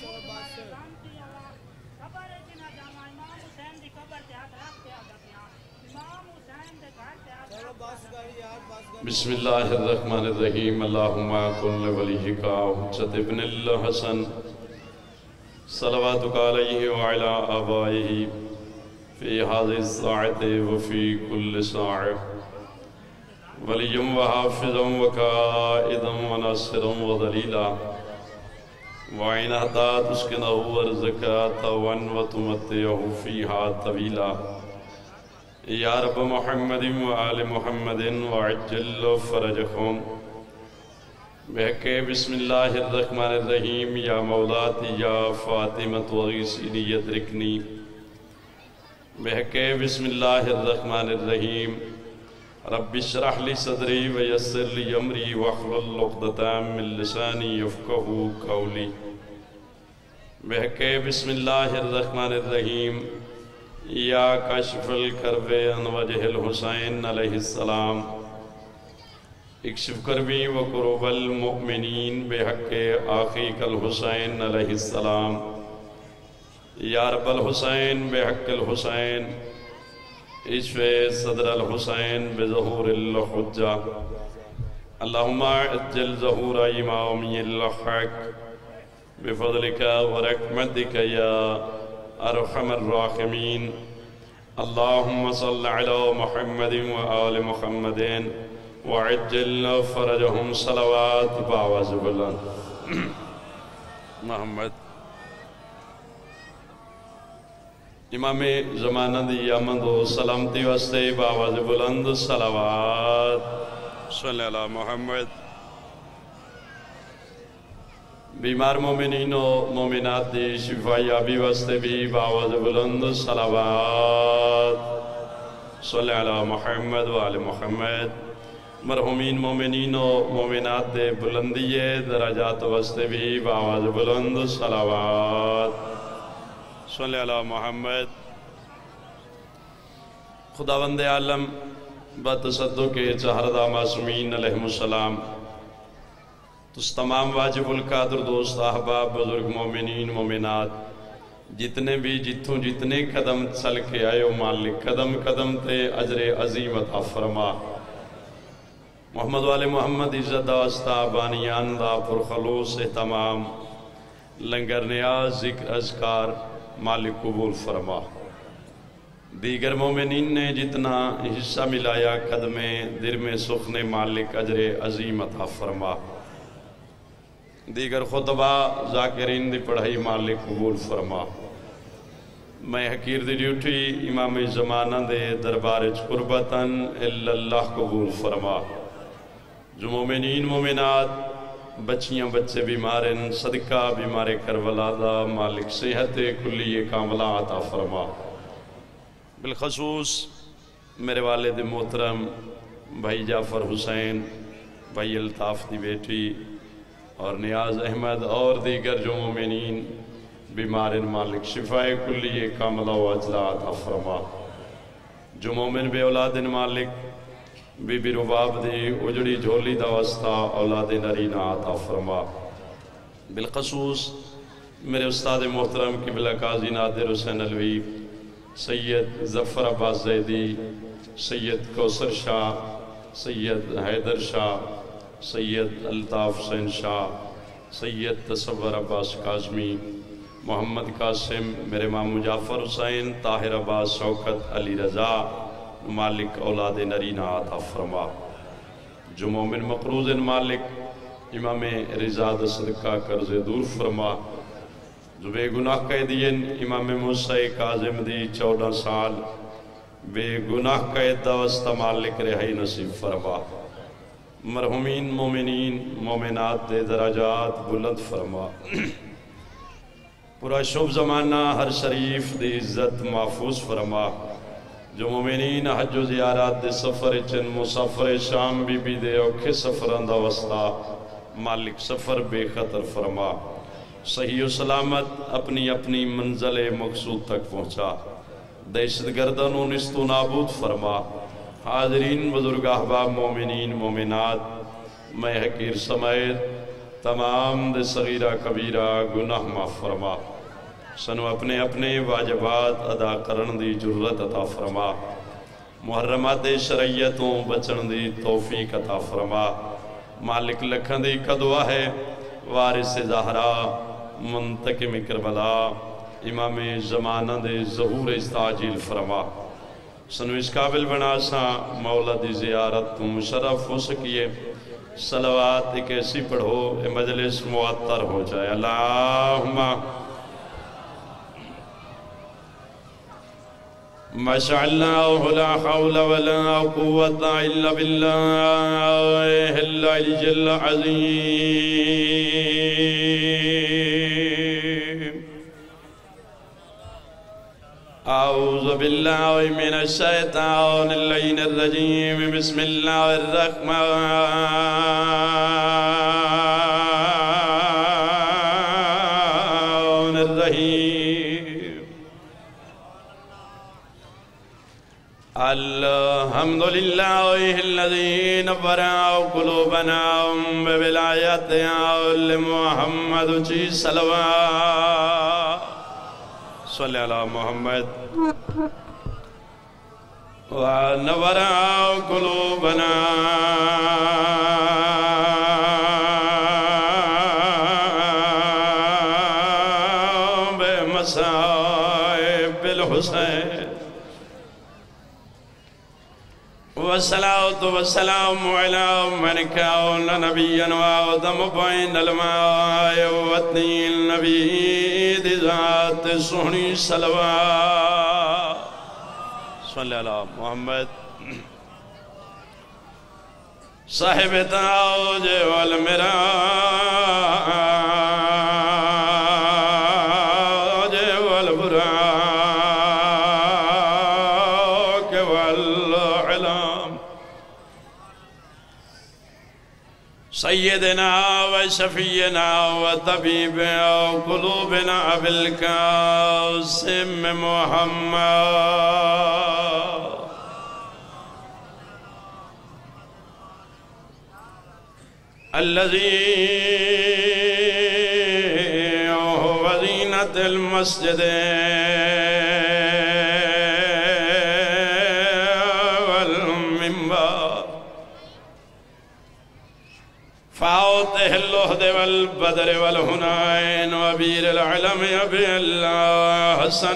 بسم اللہ الرحمن الرحیم اللہم کن لولیک حجت ابن الحسن صلواتک علیہ وعلا آبائہ فی هذه الساعة وفی کل ساعة ولیم وحافظا وقائدا وناصرا وذلیلا وعین حتی تسکنہ ورزکاة وان وتمتعہ فیہا طویلا یا رب محمد و آل محمد وعجل فرجهم بحق بسم اللہ الرحمن الرحیم یا مولاتی یا فاطمت وغیسینی یدرکنی بحق بسم اللہ الرحمن الرحیم رب اشرح لی صدری ویسر لی امری واحلل عقدۃ من لسانی یفقہوا قولی بحق بسم اللہ الرحمن الرحیم یا کشف الکرب عن وجہ الحسین علیہ السلام اکشف کربی و قروب المؤمنین بحق آخیک الحسین علیہ السلام یا رب الحسین بحق الحسین اشف صدر الحسین بظہور الحجہ اللہم اجل ظہور امامی الحق بفضلک ورحمتک یا ارحم الراحمین اللہم صل علی محمد و آل محمد وعجل فرجهم صلوات باواز بلند محمد امام زمانہ دی آمد و سلامتی واسطے باواز بلند صلوات صلی اللہ محمد بیمار مومنین و مومنات دی شفائی آبی واسطے بھی باواز بلند صلوات صلی اللہ محمد و آل محمد مرحومین مومنین و مومنات دے بلندی درجات واسطے بھی باواز بلند صلوات صلی اللہ محمد خداوند عالم بتصدق چہردہ معصومین علیہ السلام تس تمام واجب القادر دوست احباب بزرگ مومنین مومنات جتنے بھی جتوں جتنے قدم چل کے آئے مالک قدم قدم تے اجر عظیم عطا فرما محمد والے محمد عزت داستہ بانیان دا پرخلوص تمام لنگر نیاز ذکر اذکار مالک قبول فرما دیگر مومنین نے جتنا حصہ ملایا قدمیں در میں سخن مالک اجر عظیم عطا فرما دیگر خطبہ ذاکرین دی پڑھائی مالک قبول فرما میں حقیر دی ڈیوٹی امام زمانہ دے دربارچ قربتاً اللہ قبول فرما جو مومنین مومنات بچیاں بچے بیمارن صدقہ بیمار کربلا دا مالک صحت کلی کاملہ عطا فرما بالخصوص میرے والد محترم بھائی جعفر حسین بھائی الطاف دی بیٹی اور نیاز احمد اور دیگر جو مومنین بیمارن مالک شفاء کلی کاملہ و اجلہ عطا فرما جو مومن بے اولادن مالک بی بی رباب دی اجڑی جھولی دا وسطہ اولاد نرینہ عطا فرما بالخصوص میرے استاد محترم قبلہ قاضی نادر حسین علوی سید ظفر عباس زیدی سید کوثر شاہ سید حیدر شاہ سید الطاف حسین شاہ سید تصور عباس کاظمی محمد قاسم میرے مامو جعفر حسین طاہر عباس شوکت علی رضا مالک اولاد نرینہ عطا فرما جو مومن مقروض مالک امام رضا دا صدقہ قرض دور فرما جو بے گناہ قیدین امام موسیٰ کاظم دی 14 سال بے گناہ قید دا وسط مالک رہائی نصیب فرما مرحومین مومنین مومنات دے درجات بلند فرما پورا شب زمانہ ہر شریف دی عزت محفوظ فرما جو مومنین حج و زیارات دے سفر چن مسافر شام بی بی دے اوکھے سفران دا وسطہ مالک سفر بے خطر فرما صحیح و سلامت اپنی اپنی منزل مقصود تک پہنچا دہشت گردن و نستو نابود فرما حاضرین بزرگ احباب مومنین مومنات میں حقیر سمیت تمام دے صغیرہ کبیرہ گناہ معاف فرما سنو اپنے اپنے واجبات ادا کرن دی جرت عطا فرما محرمات شرعیتوں بچن دی توفیق عطا فرما مالک لکھن دی قدوہ ہے وارث زہرا منتقم کربلا امام زمانہ دے ظہور استعجیل فرما سنو اس قابل بنا سا مولا دی زیارت تم شرف ہو سکیے صلوات ایک ایسی پڑھو اے مجلس معطر ہو جائے اللہم مشاءاللہ لا حول ولا قوة الا باللہ العلی العظیم اعوذ باللہ من الشیطان اللعین الرجیم بسم اللہ الرحمن الرحیم الحمدللہ الذی نور قلوبنا بولایت محمد جی صلوات صلی اللہ محمد ونور قلوبنا بمصائب الحسین والصلاة والسلام على من كان نبيا وآدم بين الماء والطين النبي ذات سہنی صلوات صلی اللہ محمد صاحب تاج والمراج والبراق والعلام سیدنا و شفینا و طبیب قلوبنا بالقاسم محمد الذي هو زينة المسجد والمنبر فاوته اللهد والبدر والهنين وبير العلم أبي الله حسن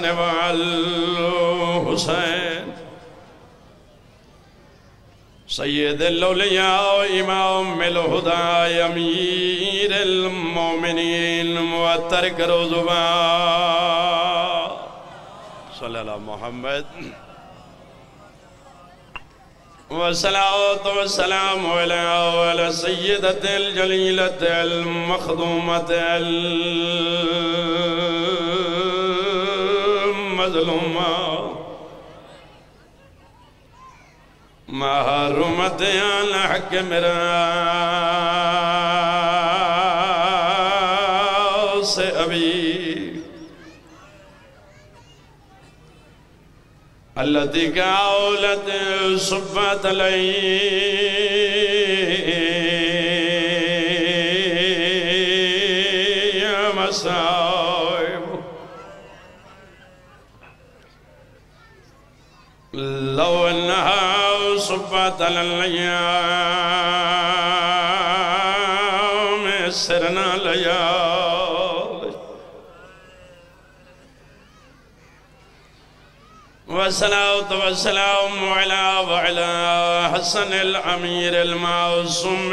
والحسين سید الاولیاء امام الہدى امیر المومنین معطر کرو زبان صلی اللہ محمد والصلاة والسلام على سیدة الجلیلة المخدومة المظلومة محرمت على حق مراس أبي التي كاولت صبت لي مصائب لو أنها صبت للأيام سرنا ليالي والصلاة والسلام وعلى حسن الأمير المعصوم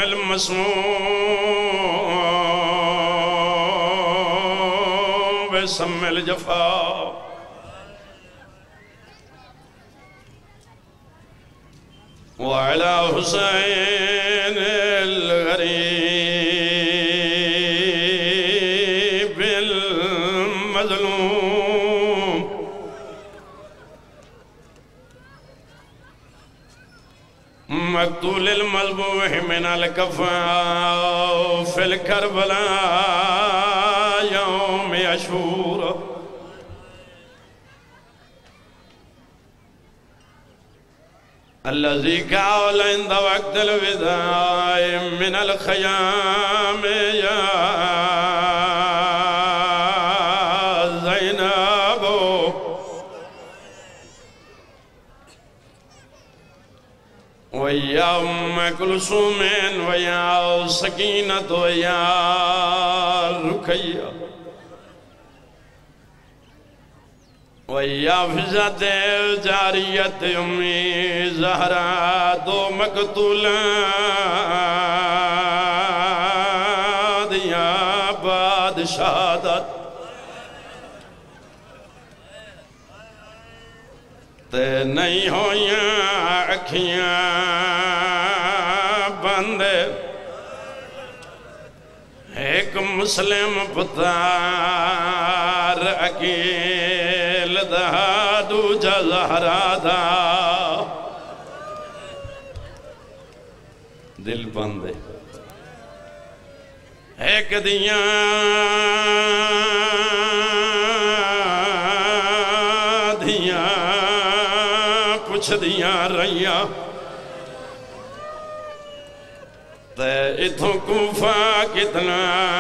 المسموم بسم الجفا وعلى حسين الغريب المظلوم مقتول المذبوح من الكفا في الكربلاء يوم عاشوراء الذي قال عند وقت الوداع من الخيام يا زينب ويا أم كلثوم ويا سكينة ويا رقية ويا فزة الجارية أمي زهرا دو مقتولات يا بعد شہادت تے نہیں ہویاں اکھیاں بندے ایک مسلم پتار اکیل دا دوجا زہرا دا دل بندے ایک دیاں پوچھ دیاں رہیاں تے اتھوں کوفہ کتنا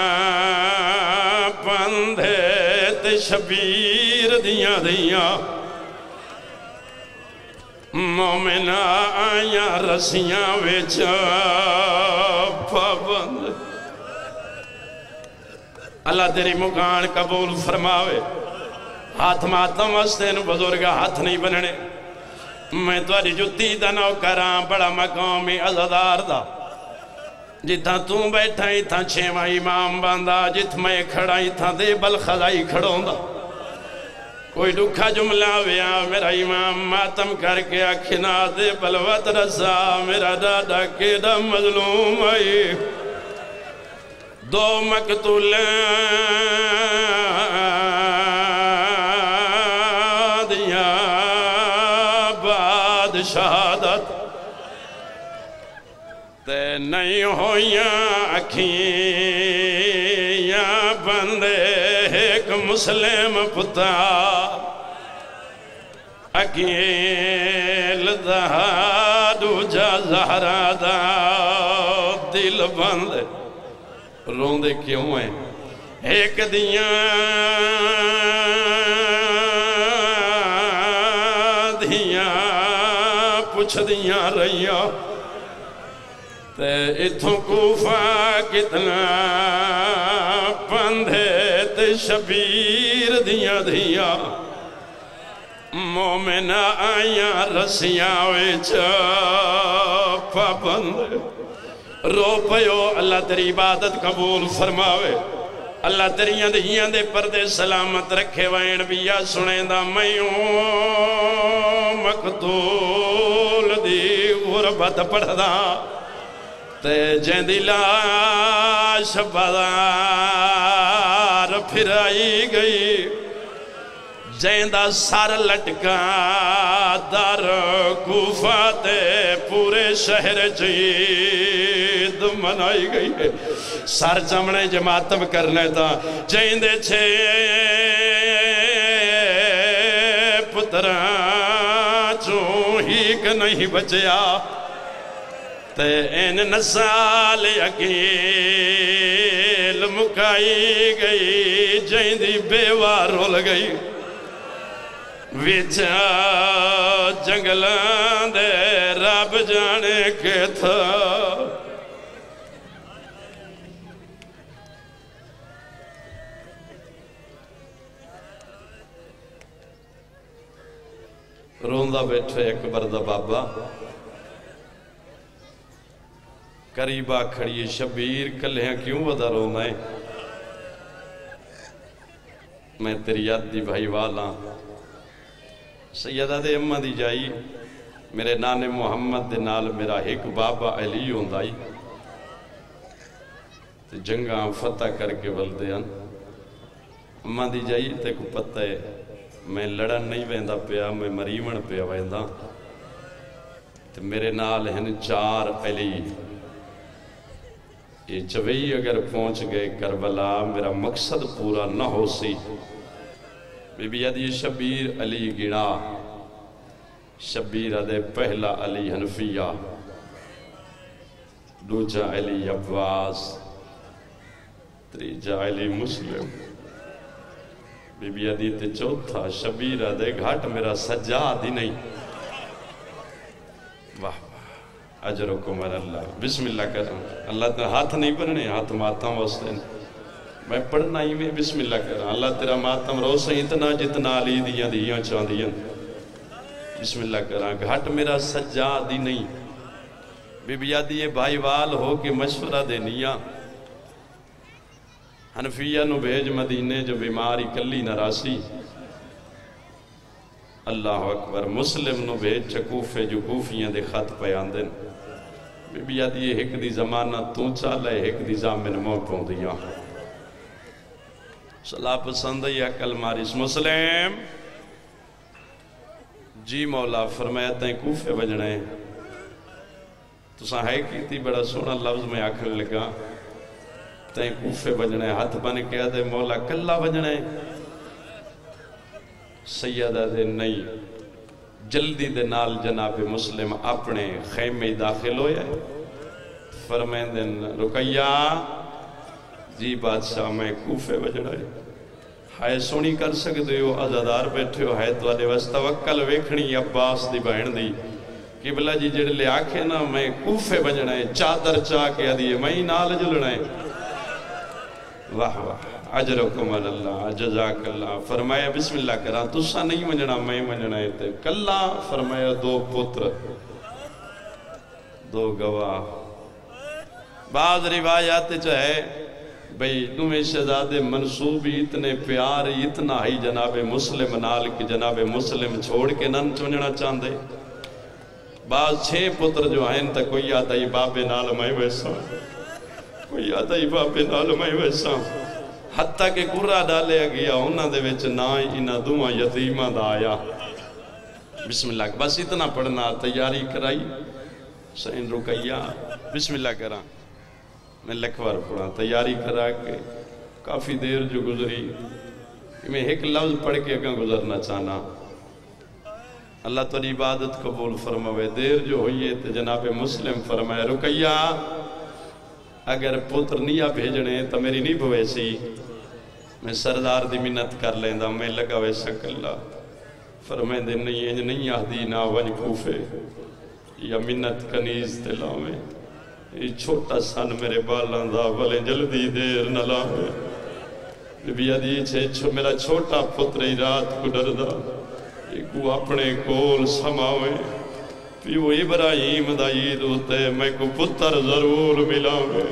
پندھے تے شبیر دیاں دیاں مومنہ آیاں رسیاں ویچا پابند اللہ تیری مکان قبول فرماوے ہاتھ ماتم واسطے نو بزرگا ہاتھ نہیں بننے میں تواری جتی دا نوکران بڑا مقامی عزدار دا جتھا توں بیٹھا ہی تھا چھیمہ امام باندھا جت میں کھڑا ہی تھا دے بل خضائی کھڑوں دا کوئی دکھا جملہ ویا میرا امام ماتم کر کے اکھنا دے بلوت رسا میرا دادا کے دا مظلوم آئی دو مقتولان دیا بعد شہادت تے نہیں ہویاں اکھیاں بندے ایک مسلم پتا اکیل دا دوجا زہرا دا دل بندے روندے کیوں ہیں ایک دیاں پوچھ دیاں رہیاں تے اتھوں کوفہ کتنا پندھے تے شبیر دیاں دیاں مومنہ آیاں رسیاں ویچا پابند رو پیو اللہ تیری عبادت قبول فرماوے اللہ تیریاں دیاں دے پردے سلامت رکھے وین بیا سنیں دا میوں مقتول دی غربت پڑھ دا تے جین دی لاش بازار پھرائی گئی جین دا سر لٹکا در کوفہ تے پورے شہر جید منائی گئی ہے سر چمنے جماعتم کرنے تا جین دے چھے پتران چون ہی کہ نہیں بچیا تے این نسال اکیل مکائی گئی جین دی بیوار رول گئی ویچا جنگلان دے رب جانے کے تھا روندہ بیٹھے اکبر دا بابا قریبہ کھڑی شبیر کلہیاں کیوں ودا رونا ہے میں تیری یاد دی بھائی والا سیدہ دے امہ دی جائی میرے نانے محمد دے نال میرا ایک بابا علی ہوندائی جنگاں فتح کر کے والدیان امہ دی جائی تے کو پتہ ہے میں لڑن نہیں ویندہ پیا میں مریمن پیا ویندہ تے میرے نال ہن 4 علی یہ چوئی اگر پہنچ گئے کربلا میرا مقصد پورا نہ ہو سی بی بی عدی شبیر علی گڑا شبیر دے پہلا علی حنفیہ، دوجا علی عباس، تریجا علی مسلم، بی بی عدیت چوتھا شبیر دے گھاٹ میرا سجاد ہی نہیں۔ واہ واہ، اجرکم اللہ۔ بسم اللہ کریں، اللہ تیرا ہاتھ نہیں بننے، ہاتھ ماتم واسطے میں پڑھنا ہی میں بسم اللہ کریں۔ اللہ تیرا ماتم روسے اتنا جتنا علی دیاں دیاں چاہ دیاں، بسم اللہ کریں۔ گھاٹ میرا سجاد ہی نہیں، بی بی عدیت بھائی وال ہو کے مشورہ دینیا، حنفیہ نو بھیج مدینے جو بیماری کلی نراسی، اللہ اکبر۔ مسلم نو بھیج چکوفے جو کوفیاں دے خط پیان دن، بی بی عدیت ایک دی زمانہ تو چالے ایک دی زامن مو پہن دیا، صلاح پسند یا کل مارس مسلم جی مولا فرمایا تین کوفے بجنے تو ساہے کی تھی بڑا سونا لفظ میں آکھن لگا، تین کوفے بجنے ہاتھ بن کے آدھے مولا کلا بجنے، سیدہ دے نہیں، جلدی دے نال جناب مسلم اپنے خیمے داخل ہوئے، فرمائیں دن رکیہ جی بادشاہ میں کوفے بجنے، ہائے سونی کر سکتے ہو عزادار بیٹھے ہو، ہائے تو آدھے وست توکل ویکھنی عباس دی بہن دی، قبلہ جی جڑے لے آکھے نا میں کوفے بجنے، چادر چاہ کے آدھیے میں نال جلنے، واہ واہ، اجرکم اللہ، جزاک اللہ۔ فرمایا بسم اللہ کرا، تسا نہیں منجنا میں منجنا ہے کلا، فرمایا دو پتر دو گواہ۔ بعض روایات چاہے بھئی تمہیں شہزادے منصوبی اتنے پیاری اتنا ہی جناب مسلم نال کہ جناب مسلم چھوڑ کے نن چننا چاندے، بعض 6 پتر جو ہیں تا کوئی آتا ہی بابے نال میں ویسا، کوئی آتا ہی بابے نال میں ویسا، حتیٰ کہ گرہ ڈالے گیا انہاں دے وچ نہ انہاں دوہاں یتیمہ دا آیا۔ بسم اللہ، بس اتنا پڑھنا، تیاری کرائی سین رکیہ بسم اللہ کرا، میں لکھوار پڑھا، تیاری کرا کے کافی دیر جو گزری، میں ایک لفظ پڑھ کے کہاں گزرنا چاہنا، اللہ تو عبادت قبول فرمائے۔ دیر جو ہوئی ہے تو جناب مسلم فرمائے رکیہ اگر پتر نیا بھیجنے تو میری نہیں بویسی، میں سردار دی منت کر لیندہ، میں لگا ویسا کلا، فرمائے دے نہیں انج نہیں آدھی نا ونج کوفے یا منت کنیز دلاویں، یہ چھوٹا سن میرے بالاں دا بلے جلدی دیر نہ لاویں، بی عدیت میرا چھوٹا پتر ہی رات کو ڈردہ کو اپنے کول سماویں، پیو ابراہیم دا عید ہوتے میں کو پتر ضرور ملاویں۔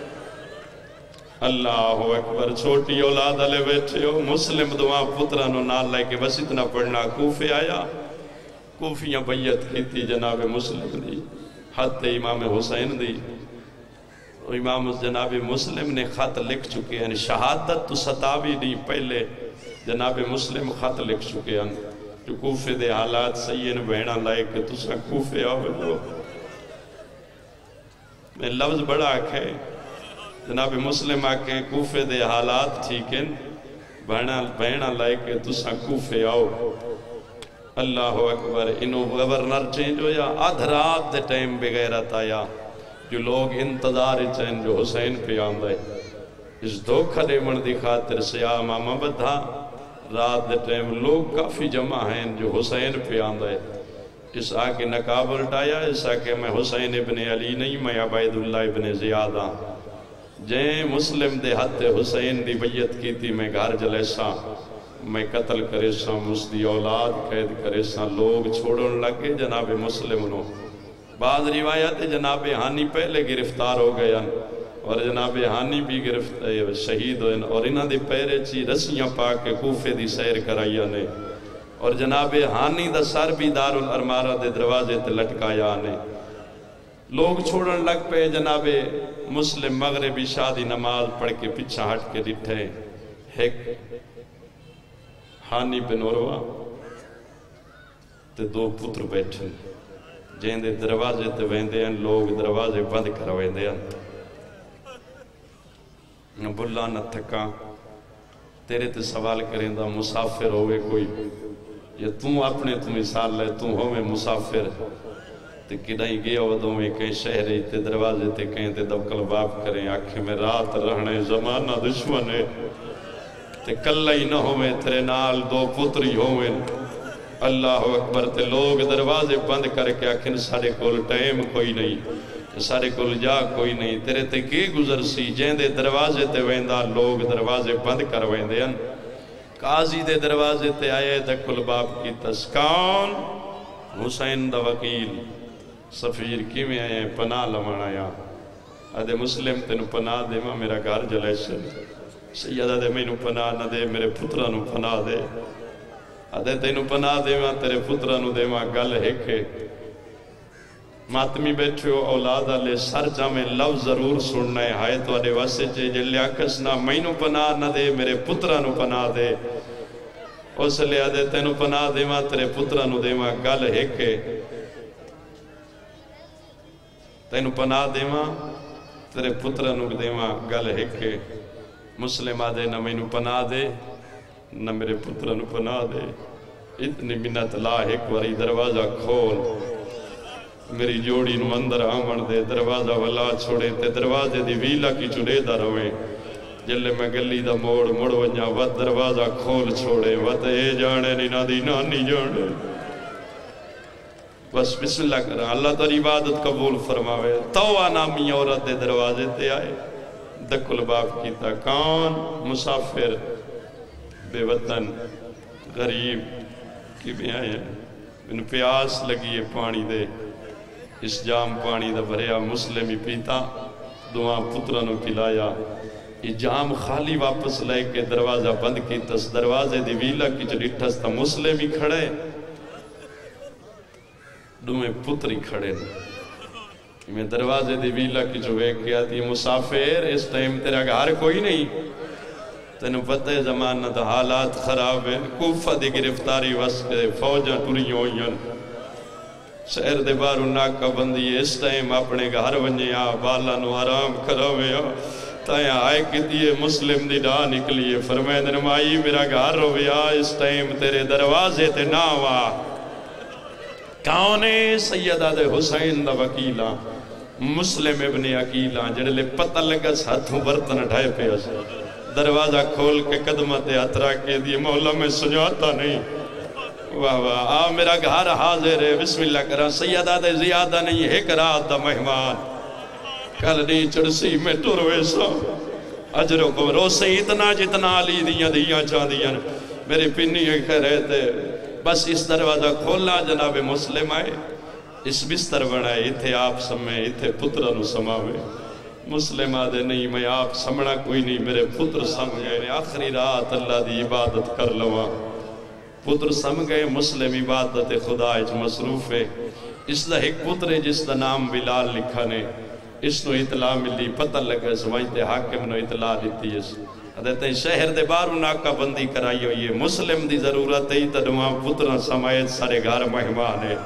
اللہ اکبر، چھوٹی اولاد علیہ بیٹھے ہو، مسلم دعا پترانو نال لائے کے بس اتنا پڑھنا، کوفے آیا، کوفیاں بیعت کی تھی جناب مسلم دی، حد امام حسین دی، امام جناب مسلم نے خط لکھ چکے ہیں، شہادت تو ستاوی نہیں پہلے جناب مسلم خط لکھ چکے ہیں، جو کوفے دے حالات سیئن بہنا لائے کہ تسا کوفے آوے لو، میں لفظ بڑا آکھے جناب مسلم آکے کوفے دے حالات ٹھیکن بہنا لائے کہ تسا کوفے آو۔ اللہ اکبر، انہوں گورنر چینج ہویا، آدھ رات دے ٹائم بغیرت آیا، جو لوگ انتظار چین جو حسین پہ آندھائے، اس دھوکھا دے من دی خاطر سیاہ ماما بدھا، رات دے ٹائم لوگ کافی جمع ہیں جو حسین پہ آندھائے، اس آکے نقاب الٹایا، اس آکے میں حسین ابن علی نہیں، میں عبید اللہ ابن زیادہ، جیں مسلم دے حد حسین دی بیعت کی تھی، میں گھر جلیسا، میں قتل کرے سا، مسدی اولاد قید کرے سا، لوگ چھوڑن لگے جناب مسلم نو۔ بعض روایت جناب ہانی پہلے گرفتار ہو گیا اور جناب ہانی بھی شہید ہوئے اور انہاں دے پیرے چی رسیاں پاک کوفے دی سیر کرائیا نے اور جناب ہانی دا سر بھی دار الارمارہ دے دروازے تے لٹکایا نے۔ لوگ چھوڑن لگ پہ جناب مسلم مغربی شادی نماز پڑھ کے پیچھا ہٹ کے ڈٹھے، ایک ہانی بن عروہ تے 2 پتر بیٹھے، جہاں دے دروازے تے ویندے ہیں، لوگ دروازے بند کر ویندے ہیں، بلا نہ تھکا، تیرے تے سوال کریں دا مسافر ہوئے کوئی یا تم اپنے تو مثال لے تم ہو میں مسافر تے کدائیں گیا ودوں میں کہیں شہرے تے دروازے تے کہیں تے دبکل باب کریں آنکھیں میں رات رہنے زمانہ دشمنے تے کلہ ہی نہ ہو میں تیرے نال دو پتری ہو میں اللہ اکبر تے لوگ دروازے بند کر کے آکھیں سارے کول ٹائم کوئی نہیں سارے کول جا کوئی نہیں تیرے تے کی گزر سی جہیں دے دروازے تے ویندہ لوگ دروازے بند کر ویندے ہیں قاضی دے دروازے تے آئے دکل باپ کی تسکان حسین دا وکیل سفیر کی میں آئے پناہ لمن آیا ادھے مسلم تینو پناہ دے ماں میرا گھر جلے سے سیدہ دے میں پناہ نہ دے میرے پترانو پناہ دے ادھے تینو پناہ دے ماں تیرے پترانو دے ماں گل ہکے ماتمی بیٹھے ہو اولادہ لے سر جامے لفظ ضرور سننا ہے ہائے تو اڈے واسے چے جلے آکس نہ مینو پناہ نہ دے میرے پترانو پناہ دے اس لئے آدھے تینو پناہ دے ماں تیرے پترانو دے ماں گل ہکے تینو پناہ دے ماں تیرے پترانو دے ماں گل ہکے مسلم آدھے نہ مینو پناہ دے نہ میرے پترانو پناہ دے اتنی منت لا ایک واری دروازہ کھول میری جوڑی نو اندر آمن دے دروازہ والا چھوڑے تے دروازے دی ویلا کی چڑے دا رویں جلے میں گلی دا موڑ مڑ ونجا ود دروازہ کھول چھوڑے ود اے جانے نینا دی نانی جانے بس بسم اللہ کرا اللہ تاری عبادت قبول فرماوے توہ نامی عورت دے دروازے تے آئے دکل باپ کیتا کان مسافر بے وطن غریب کی بھی آئے ان پیاس لگی ہے پانی دے اس جام پانی دا بھریا مسلمی پیتا دعا پترانو پلایا یہ جام خالی واپس لے کے دروازہ بند کی تس دروازے دی ویلا کی چلیٹھس تا مسلمی کھڑے دوئے پتری کھڑے میں دروازے دی ویلا کی جو ایک کیا تھی مسافر اس ٹائم تیرا گھر کوئی نہیں تینو پتہ زمانہ دا حالات خراب ہیں کوفہ دی گرفتاری وسکے فوجاں ٹوری ہوئیں شہر دے بارو ناکہ بندی اس ٹائم اپنے گھر ونجے آ بالا نو آرام کراوے آ تائیں آئے کی دیئے مسلم دی ڈا نکلیے فرمائے دن مائی میرا گھر روے آ اس ٹائم تیرے دروازے تے ناوا کاؤنے سیدہ دے حسین دا وکیلہ مسلم ابن عقیلہ جڑے لے پتہ لگا ساتھوں برتن ڈھائے پہ اس دروازہ کھول کے قدمت اطرا کے دیئے مولا میں سجاتا نہیں واہ واہ آ میرا گھر حاضر ہے بسم اللہ کرا سیدہ دے زیادہ نہیں ایک رات دا مہمان کل نہیں چڑسی میں ٹروے سا اجروں کو روسے اتنا جتنا علی دیاں چاہ دیاں میرے پنی ایک رہتے بس اس دروازہ کھولا جناب مسلم آئے اس بستر بڑھائے اتھے آپ سمیں اتھے پترانو سماوے مسلم آدھے نہیں میں آپ سمنا کوئی نہیں میرے پتر سم گئے آخری رات اللہ دی عبادت کر لوا پتر سم گئے مسلم عبادت خدا اچ مصروف ہے اس دا ایک پتر ہے جس دا نام بلال لکھا نے اس نو اطلاع ملی پتہ لگا سمجھتے حاکم نو اطلاع دیتی ہے حضرت شہر دے بارو ناکہ بندی کرائی ہوئی ہے مسلم دی ضرورت ہے تدوان پترہ سمایت سارے گھر مہمان ہے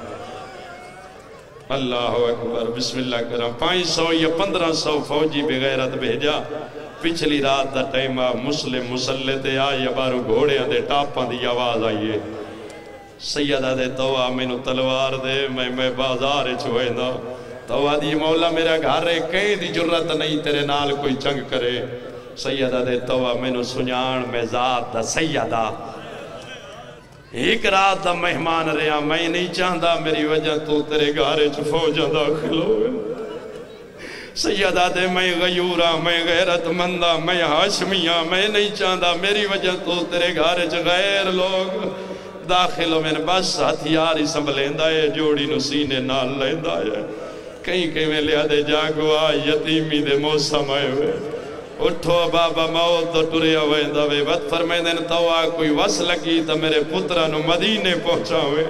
اللہ اکبر بسم اللہ کرم 500 یا 1500 فوجی بغیرت بھیجا پچھلی رات دا ٹائمہ مسلم مسلطے آئے بارو گھوڑے دے ٹاپاں دی آواز آئیے سیدہ دے توہ مینو تلوار دے میں بازار چھوئے دا توہ دی مولا میرا گھر ہے کہیں دی جرت نہیں تیرے نال کوئی چنگ کرے سیدہ دے توہ مینو سنیان میں ذات دا سیدہ ایک رات دا مہمان رہا میں نہیں چاہتا میری وجہ تو تیرے گھارے چھ فوجہ داخل ہوئے سیدہ دے میں غیورہ میں غیرت مندہ میں ہاشمیہ میں نہیں چاہتا میری وجہ تو تیرے گھارے چھ غیر لوگ داخل ہوئے بس ہتھیاری سنبھلیندہ ہے جوڑی نو سینے نال لیندہ ہے کہیں میں لیا دے جاگوا یتیمی دے موسم آئے ہوئے اٹھو بابا موت تو ٹریا ہوئے دوے وقت فرمائے دین توہ کوئی وس لگی تو میرے پترانو مدینے پہنچا ہوئے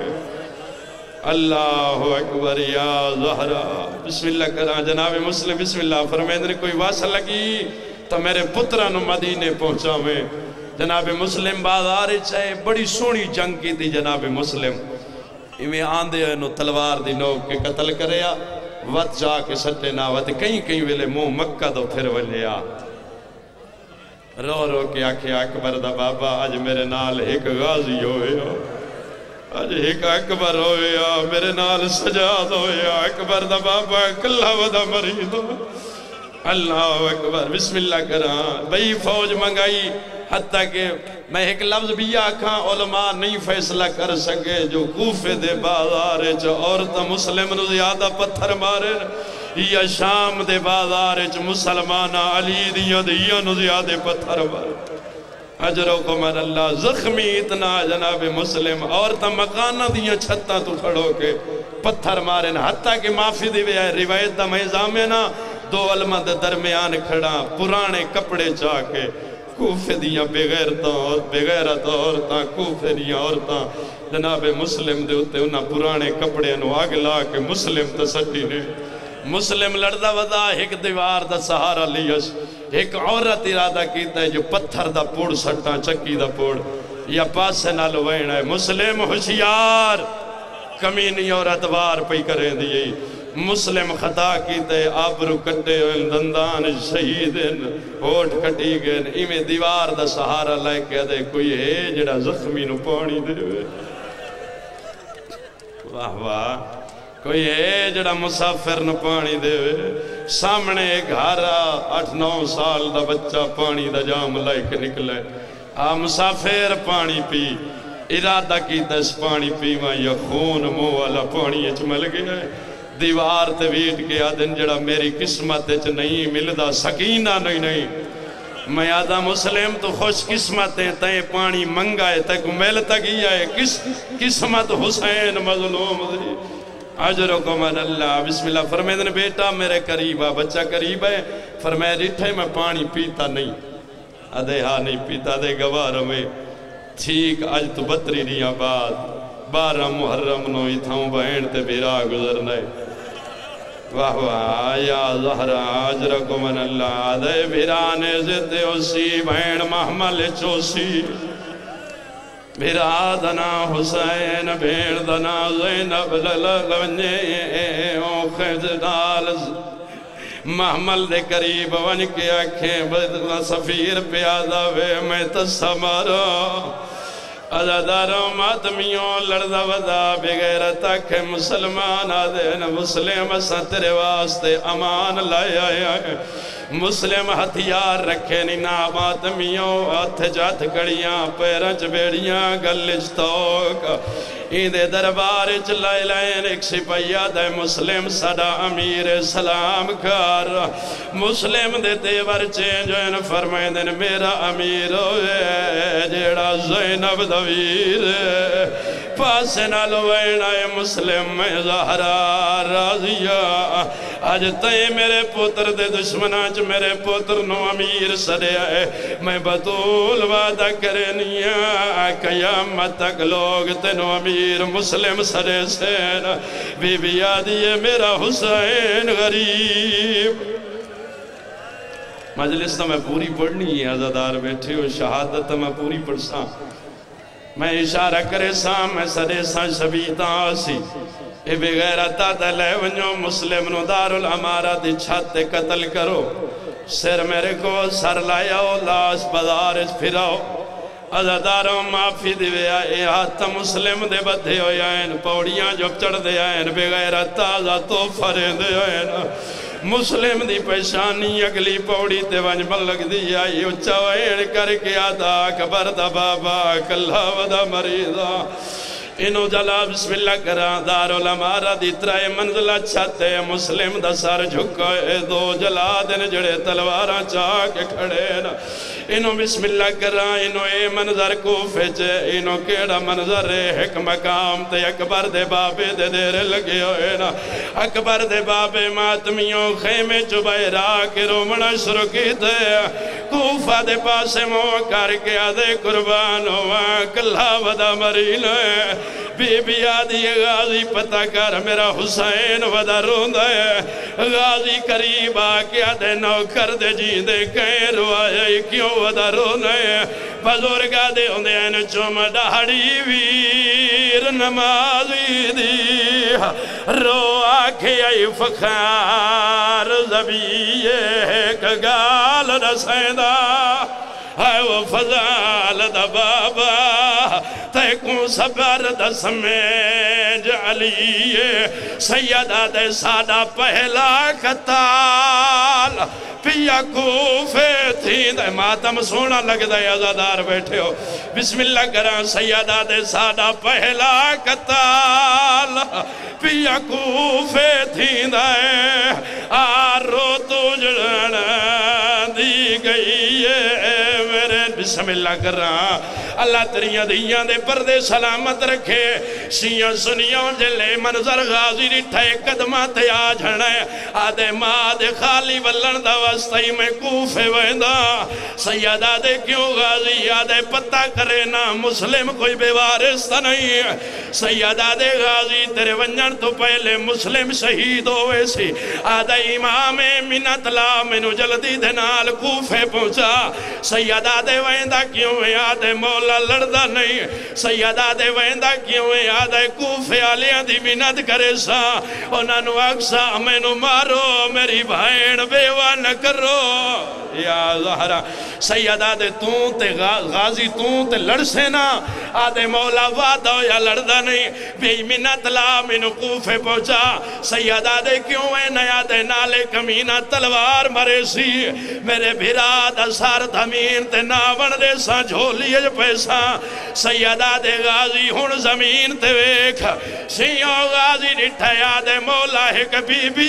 اللہ اکبر یا زہرہ بسم اللہ کرا جناب مسلم بسم اللہ فرمائے دین کوئی وس لگی تو میرے پترانو مدینے پہنچا ہوئے جناب مسلم بازار چاہے بڑی سونی جنگ کی تھی جناب مسلم میں آندے انو تلوار دی نوک کے قتل کریا وقت جا کے سٹے نہ وقت کہیں ویلے مو مکہ دو پھر ولیا رو رو کے آکھے اکبر دا بابا آج میرے نال ایک غازی ہوئے ہو اج ایک اکبر ہویا میرے نال سجاد ہویا اکبر دا بابا کلا ودا مرید اللہ اکبر بسم اللہ کران بھئی فوج منگائی حتیٰ کہ میں ایک لفظ بھی آکھاں علماء نہیں فیصلہ کر سکے جو کوفے دے بازارے جو عورتہ مسلم نو زیادہ پتھر مارے یا شام دے بازارے جو مسلمانہ علی دیاں نو زیادہ پتھر مارے اجروں کو من اللہ زخمی اتنا جناب مسلم عورتہ مکانہ دیاں چھتاں تو کھڑو کے پتھر مارے حتیٰ کہ معافی دی ہے روایت دا محضام ہے نا دو علماء دے درمیان کھڑا پرانے کپڑے چاہ کے کوفے دیاں بغیرت عورتاں کوفے دیاں عورتاں جناب مسلم دے ہوتے انہاں پرانے کپڑے نو آگ لا کے مسلم تسٹی نے مسلم لڑدا ودا ایک دیوار دا سہارا لیش ایک عورت ارادہ کیتا ہے جو پتھر دا پوڑ سٹا چکی دا پوڑ یا پاسے نال وینا ہے مسلم ہوشیار کمینی عورت وار پئی کریں دی مسلم خطا کیتے آبرو کٹے ہوئے دندان شہیدن ہوٹ کٹی گئے ایمیں دیوار دا سہارا لائے کہ دے کوئی ہے جڑا زخمی نو پانی دے ہوئے واہ واہ کوئی ہے جڑا مسافر نو پانی دے ہوئے سامنے ایک ہارا 8-9 سال دا بچہ پانی دا جام لائے کے نکلے مسافر پانی پی ارادہ کیتا اس پانی پیواں یا خون مو والا پانی اچمل گیا ہے دیوار تے ویٹ کے آدن جڑا میری قسمت اچ نہیں ملدا سکینہ نہیں میں آدھا مسلم تو خوش قسمتیں تے پانی منگائے تک مل تک ہی آئے قسمت حسین مظلوم دی عجروں کو من اللہ بسم اللہ فرمائے دن بیٹا میرے قریب ہے بچہ قریب ہے فرمائے ریٹھے میں پانی پیتا نہیں ادھے ہاں نہیں پیتا دے گوار میں ٹھیک آج تو 32 دیا بعد 12 محرم نو اتھاؤں بہن تے بیرا گزرنے واہ واہ یا زہرہ عجروں کو من اللہ دے بیرانے زدے اسی بہن محمل چوسی بیرا دنا حسین بھیڑ دنا زینب للغنجے اوخج ڈال محمل دے قریب ون کے آنکھیں بدنا سفیر پیادہ وے میں تسمارا ازاداروں ماتمیوں لڑدہ ودا بغیرت آنکھیں مسلمان آدھین مسلم اسا تیرے واسطے امان لائے آئے مسلم ہتھیار رکھے نینا ماتمیوں ہاتھ جات کڑیاں پیرنچ بیڑیاں گلچ توک ایندے دربار چلائے لائن ایک سپاہیہ دے مسلم صدا امیر سلام کار مسلم دے تیور چینجوین فرمائے دن میرا امیر ہوئے جیڑا زینب دویر پاسے نالوین آئے مسلم میں زہرہ راضیہ آج تے میرے پوتر دے دشمناچ میرے پوتر نو امیر سڑے آئے میں بطول وعدہ کرنیا قیامت تک لوگ تینو امیر مسلم سڑے سین بی بی آدھیے میرا حسین غریب مجلس تو میں پوری پڑھنی ہے عزادار بیٹھے ہو شہادت میں پوری پڑھ ساں میں اشارہ کرے ساں میں سڑے ساں شبیتاں آسی اے بغیرتا دلے ونجو مسلم نو دار الامارہ دی چھتے قتل کرو سر میرے کو سر لائیو لاش بازارج پھراؤ عزاداروں معافی دیوے آئے ہاتھ مسلم دے بدھے ہوئے آئین پوڑیاں جو چڑھ دے آئین بغیرتا ذا تو فرین دے آئین مسلم دی پیشانی اگلی پوڑی تے ونج ملک دی آئی اچھا وین کر کے آدھا کبر دا بابا کلہ ودا مریضا انہوں جلا بسم اللہ کرا دار الامارہ دی ترائے منزلہ چھتے مسلم دا سر جھکے دو جلا دن جڑے تلوارہ چاہ کے کھڑے نا انہوں بسم اللہ کرا انہوں اے منظر کو فیچے انہوں کیڑا منظر ایک مقام تے اکبر دے بابے دے دیر لگے ہوئے نا اکبر دے بابے ماتمیوں خیمے چبائے راہ کے رومنا شروع کی دے کوفہ دے پاسے مو کر کے آدھے قربان ہوا کلہ ودا مرین ہے بی بی آدھی غازی پتہ کر میرا حسین ودا روندہ ہے غازی قریب آکے آدھے نوکر دے جین دے کہیں روائے کیوں ودا روندہ ہے بزرگا دے ہوندے ہیں چوم ڈاڑی ویر نمازی دی رو آکھے آئی فخار زبیے ایک گال رسیدہ ہے وہ فضال دا بابا تے کو صبر دس میں علی سیدہ دے سادہ پہلا قتال پیا کوفے تھی دے ماتم سونا لگ دے عزادار بیٹھے ہو بسم اللہ کران سیدہ دے سادہ پہلا قتال پیا کوفے تھی دے آرو تجھڑ دی گئی ہے میرے بسم اللہ کران اللہ تریاں دیاں دے پردے سلامت رکھے شیعہ سنیوں جلے منظر غازی ریٹھے قدمہ تے آجھنے آدھے ماں دے خالی ولن دا وسطی میں کوفے ویندہ سیدہ دے کیوں غازی آدھے پتہ کرے نا مسلم کوئی بے وارث نہیں سیدہ دے غازی تیرے ونجن تو پہلے مسلم شہید ہوئے سی آدھے امام منت لا منو جلدی دے نال کوفے پہنچا سیدہ دے ویندہ کیوں آدھے مولا لڑدہ نہیں سیدہ دے ویندہ کیوں آدھے کوفے آلیاں دی منت کرے سا انہوں اکسا مینو مارو میری بھائن بیوہ نہ کرو یا زہرہ سیدہ دے توں تے غازی توں تے لڑ سینا آدھے مولا وعدہ یا لڑدہ نہیں بے منت لا منو کوفے پہنچا سیدہ دے کیوں نیا دے نالے کمینہ تلوار مرے سی میرے بھرا دا سار دھمین تے ناون دے سا جھولیے پیسا سیدہ دے غازی ہون زمین تے ویکھ سیوں غازی نٹھیا دے مولا ایک بی بی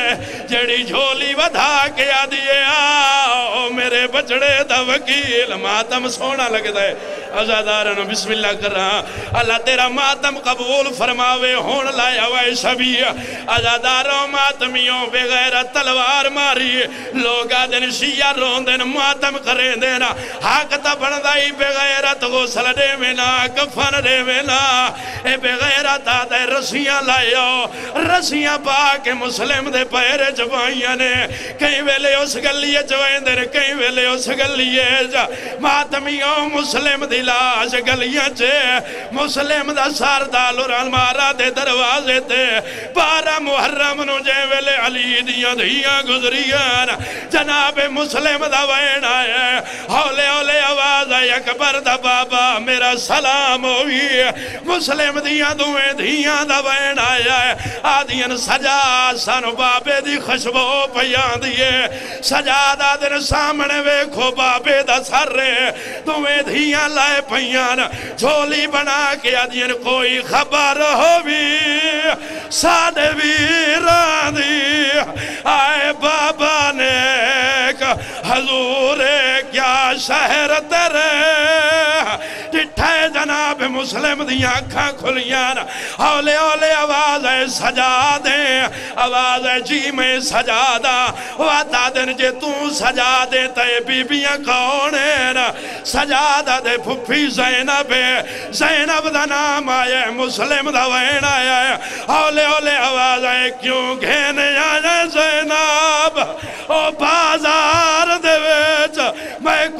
جڑی جھولی ودھا کے آدھیے آؤ میرے بچڑے دا وکیل ماتم سونا لگ دے عزادارنو بسم اللہ کر رہا اللہ تیرا ماتم قبول فرماوے ہون لایا وے شبی عزاداروں ماتمیوں بغیر تلوار ماری لوگا دن شیعہ رون دن ماتم کریں دینا حق تا بندائی بغیرت غسل دے منا کفن دے منا اے بغیرت آدھے رسیاں لائیو رسیاں پاک مسلم دے پہرے جوائیاں نے کہیں ویلے اس گلیے جوائیں دے کہیں ویلے اس گلیے جا ماتمیوں مسلم دلاش گلیاں چے مسلم دا ساردال اور المارا دے دروازے تے 12 محرم نو جے ویلے علی دیاں دیاں گزریاں جناب مسلم دا وین آئے ہولے ہولے آواز آئے اکبر دا بابا میرا سلام ہوئی مسلم دیاں دویں دیاں دا وین آئے آدھین سجا سانو بابے دی خشبو پیان دیئے سجادہ دن سامنے ویکھو بابے دا سر رہے دویں دیاں لائے پیان جھولی بنا کے آدھین کوئی خبر ہوئی سادے ویران دی آئے بابا نیک حضور کیا شہر تیرے ٹھٹھے جناب مسلم دیاں کھاں کھلیاں اولے اولے آواز ہے سجا دیں آواز ہے جی میں سجا دا وعدہ دن جے توں سجا دے تے بی بیاں کونین سجا دا دے پھپی زینب دا نام آئے مسلم دا وین آئے اولے اولے آواز ہے کیوں گھینے آئے زینب او بازار دے ویچ میں